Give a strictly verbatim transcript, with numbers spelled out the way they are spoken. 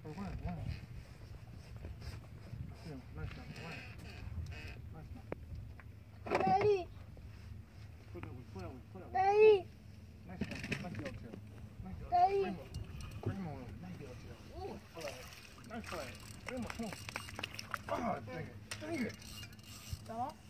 Oh, wow, wow. Yeah, nice one. Wow. Nice one. Daddy. Put that way, put that way, put that way. Daddy. Nice one. Nice yellow tail. Nice yellow tail. Daddy. Bring him up. Bring him on up. Nice yellow tail. Ooh, flag. Nice flag. Bring him up. Come on. Ah, dang it. Dang it. Fell off?